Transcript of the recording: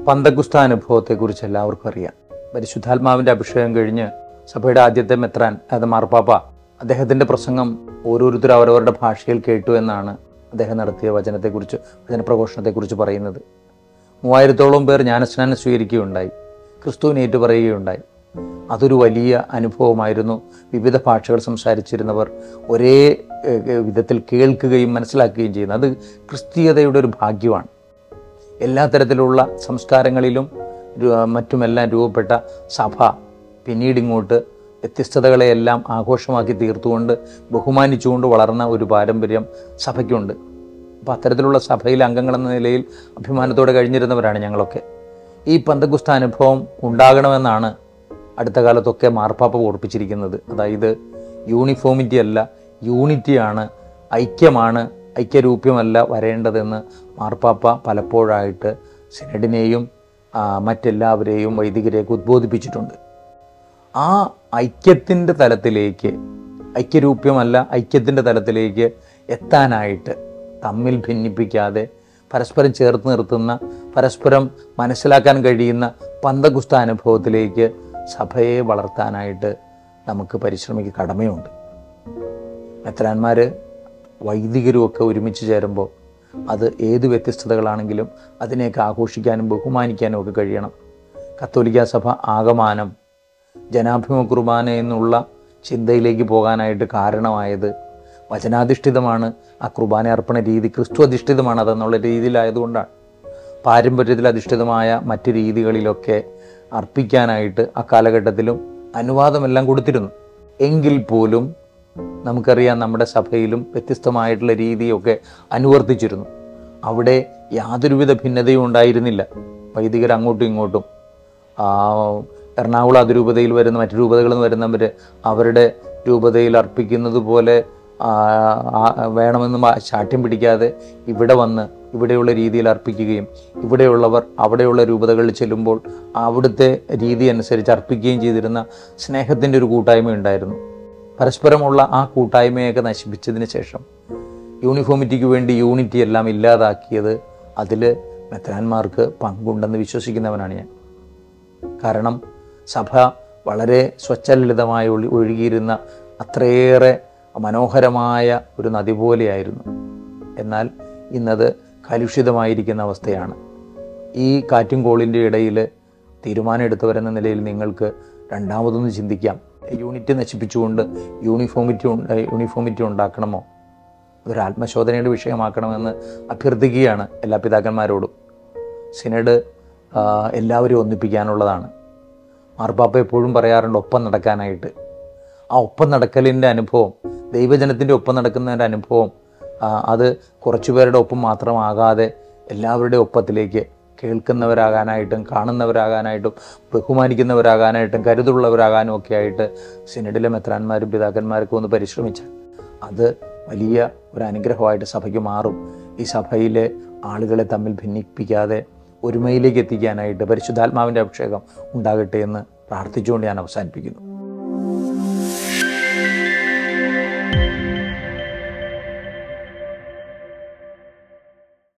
പന്തക്കുസ്ത അനുഭവത്തെക്കുറിച്ച് എല്ലാവർക്കും അറിയാം. പരിശുദ്ധാത്മാവിൻ്റെ അഭിഷേകം കഴിഞ്ഞ് സഭയുടെ ആദ്യത്തെ മെത്രാൻ, അതായത് മാർപ്പാപ്പ, അദ്ദേഹത്തിൻ്റെ പ്രസംഗം ഓരോരുത്തരും അവരവരുടെ ഭാഷയിൽ കേട്ടു എന്നാണ് അദ്ദേഹം നടത്തിയ വചനപ്രഘോഷണത്തെക്കുറിച്ച് പറയുന്നത്. 3000-ഓളം പേർ ജ്ഞാനസ്നാനം സ്വീകരിക്കുകയുണ്ടായി, ക്രിസ്തുവിനെ ഏറ്റുപറയുകയുണ്ടായി. അതൊരു വലിയ അനുഭവമായിരുന്നു. വിവിധ ഭാഷകൾ സംസാരിച്ചിരുന്നവർ ഒരേ വിധത്തിൽ കേൾക്കുകയും മനസ്സിലാക്കുകയും ചെയ്യുന്നത് അത് ക്രിസ്തീയതയുടെ ഒരു ഭാഗ്യമാണ്. എല്ലാ തരത്തിലുള്ള സംസ്കാരങ്ങളിലും മറ്റുമെല്ലാം രൂപപ്പെട്ട സഭ പിന്നീട് ഇങ്ങോട്ട് വ്യത്യസ്തതകളെയെല്ലാം ആഘോഷമാക്കി തീർത്തുകൊണ്ട് ബഹുമാനിച്ചുകൊണ്ട് വളർന്ന ഒരു പാരമ്പര്യം സഭയ്ക്കുണ്ട്. അപ്പോൾ അത്തരത്തിലുള്ള സഭയിലെ അംഗങ്ങളെന്ന നിലയിൽ അഭിമാനത്തോടെ കഴിഞ്ഞിരുന്നവരാണ് ഞങ്ങളൊക്കെ. ഈ പന്തക്കുസ്ത അനുഭവം ഉണ്ടാകണമെന്നാണ് അടുത്ത കാലത്തൊക്കെ മാർപ്പാപ്പ ഓർപ്പിച്ചിരിക്കുന്നത്. അതായത് യൂണിഫോമിറ്റി അല്ല, യൂണിറ്റിയാണ്, ഐക്യമാണ്, ഐക്യരൂപ്യമല്ല വരേണ്ടതെന്ന് മാർപ്പാപ്പ പലപ്പോഴായിട്ട് സിനഡിനെയും മറ്റെല്ലാവരെയും വൈദികരെയൊക്കെ ഉദ്ബോധിപ്പിച്ചിട്ടുണ്ട്. ആ ഐക്യത്തിൻ്റെ തലത്തിലേക്ക്, ഐക്യരൂപ്യമല്ല ഐക്യത്തിൻ്റെ തലത്തിലേക്ക് എത്താനായിട്ട് തമ്മിൽ ഭിന്നിപ്പിക്കാതെ പരസ്പരം ചേർത്ത് നിർത്തുന്ന, പരസ്പരം മനസ്സിലാക്കാൻ കഴിയുന്ന പന്തക്കുസ്ത അനുഭവത്തിലേക്ക് സഭയെ വളർത്താനായിട്ട് നമുക്ക് പരിശ്രമിക്കുക കടമയുണ്ട്. മെത്രാന്മാർ വൈദികരുമൊക്കെ ഒരുമിച്ച് ചേരുമ്പോൾ അത് ഏത് വ്യത്യസ്തതകളാണെങ്കിലും അതിനെയൊക്കെ ആഘോഷിക്കാനും ബഹുമാനിക്കാനും ഒക്കെ കഴിയണം. കത്തോലിക്കാ സഭ ആകമാനം ജനാഭിമുഖ കുർബാന എന്നുള്ള ചിന്തയിലേക്ക് പോകാനായിട്ട് കാരണമായത് വചനാധിഷ്ഠിതമാണ്. ആ കുർബാന അർപ്പണ രീതി ക്രിസ്തു അധിഷ്ഠിതമാണ് അതെന്നുള്ള രീതിയിലായതുകൊണ്ടാണ്. പാരമ്പര്യത്തിൽ അധിഷ്ഠിതമായ മറ്റ് രീതികളിലൊക്കെ അർപ്പിക്കാനായിട്ട് ആ കാലഘട്ടത്തിലും അനുവാദമെല്ലാം കൊടുത്തിരുന്നു. എങ്കിൽ പോലും നമുക്കറിയാം നമ്മുടെ സഭയിലും വ്യത്യസ്തമായിട്ടുള്ള രീതിയൊക്കെ അനുവർത്തിച്ചിരുന്നു. അവിടെ യാതൊരുവിധ ഭിന്നതയും ഉണ്ടായിരുന്നില്ല. വൈദികർ അങ്ങോട്ടും ഇങ്ങോട്ടും എറണാകുളം അതിരൂപതയിൽ വരുന്ന മറ്റു രൂപതകളിൽ നിന്ന് വരുന്നവർ അവരുടെ രൂപതയിൽ അർപ്പിക്കുന്നത് പോലെ വേണമെന്ന് ശാഠ്യം പിടിക്കാതെ ഇവിടെ വന്ന് ഇവിടെയുള്ള രീതിയിൽ അർപ്പിക്കുകയും ഇവിടെയുള്ളവർ അവിടെയുള്ള രൂപതകളിൽ ചെല്ലുമ്പോൾ അവിടുത്തെ രീതി അനുസരിച്ച് അർപ്പിക്കുകയും ചെയ്തിരുന്ന സ്നേഹത്തിൻ്റെ ഒരു കൂട്ടായ്മ ഉണ്ടായിരുന്നു. പരസ്പരമുള്ള ആ കൂട്ടായ്മയൊക്കെ നശിപ്പിച്ചതിന് ശേഷം യൂണിഫോമിറ്റിക്ക് വേണ്ടി യൂണിറ്റി എല്ലാം ഇല്ലാതാക്കിയത് അതിൽ മെത്രാന്മാർക്ക് പങ്കുണ്ടെന്ന് വിശ്വസിക്കുന്നവനാണ് ഞാൻ. കാരണം സഭ വളരെ സ്വച്ഛലളിതമായി ഒഴുകിയിരുന്ന അത്രയേറെ മനോഹരമായ ഒരു നദി പോലെയായിരുന്നു. എന്നാൽ ഇന്നത് കലുഷിതമായിരിക്കുന്ന അവസ്ഥയാണ്. ഈ കാറ്റും കോളിൻ്റെ ഇടയിൽ തീരുമാനം എടുത്തവരെന്ന നിലയിൽ നിങ്ങൾക്ക് രണ്ടാമതൊന്ന് ചിന്തിക്കാം. യൂണിറ്റി നശിപ്പിച്ചുകൊണ്ട് യൂണിഫോമിറ്റി ഉണ്ടാക്കണമോ? അതൊരു ആത്മശോധനയുടെ വിഷയമാക്കണമെന്ന് അഭ്യർത്ഥിക്കുകയാണ് എല്ലാ പിതാക്കന്മാരോടും. സിനഡ് എല്ലാവരും ഒന്നിപ്പിക്കാനുള്ളതാണ്. മാർപ്പാപ്പ എപ്പോഴും പറയാറുണ്ട് ഒപ്പം നടക്കാനായിട്ട്. ആ ഒപ്പം നടക്കലിൻ്റെ അനുഭവം, ദൈവജനത്തിൻ്റെ ഒപ്പം നടക്കുന്നതിൻ്റെ അനുഭവം, അത് കുറച്ചുപേരുടെ ഒപ്പം മാത്രമാകാതെ എല്ലാവരുടെയും ഒപ്പത്തിലേക്ക് കേൾക്കുന്നവരാകാനായിട്ടും കാണുന്നവരാകാനായിട്ടും ബഹുമാനിക്കുന്നവരാകാനായിട്ടും കരുതുള്ളവരാകാനും ഒക്കെ ആയിട്ട് സിനഡിലെ മെത്രാന്മാരും പിതാക്കന്മാർക്കും ഒന്ന് പരിശ്രമിച്ചാൽ അത് വലിയ ഒരു അനുഗ്രഹമായിട്ട് സഭയ്ക്ക് മാറും. ഈ സഭയിലെ ആളുകളെ തമ്മിൽ ഭിന്നിപ്പിക്കാതെ ഒരുമയിലേക്ക് എത്തിക്കാനായിട്ട് പരിശുദ്ധാത്മാവിൻ്റെ അഭിഷേകം ഉണ്ടാകട്ടെ എന്ന് പ്രാർത്ഥിച്ചുകൊണ്ട് ഞാൻ അവസാനിപ്പിക്കുന്നു.